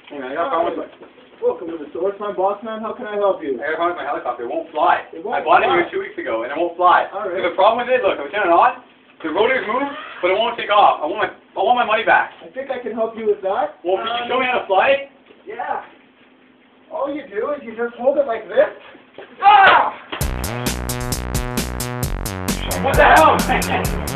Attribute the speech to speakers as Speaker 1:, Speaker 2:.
Speaker 1: Hey man, I got a problem with
Speaker 2: Welcome to the source. I'm Boss Man. How can I help you?
Speaker 1: I got a problem with my helicopter. It won't fly.
Speaker 2: It won't
Speaker 1: I bought
Speaker 2: fly.
Speaker 1: it here 2 weeks ago, and it won't fly.
Speaker 2: All right.
Speaker 1: The problem with it, look, I'm turning it on. The rotors move, but it won't take off. I want my money back.
Speaker 2: I think I can help you with that.
Speaker 1: Well, can you show me how to fly it?
Speaker 2: Yeah. All you do is you just hold it like this. Ah!
Speaker 1: What the hell?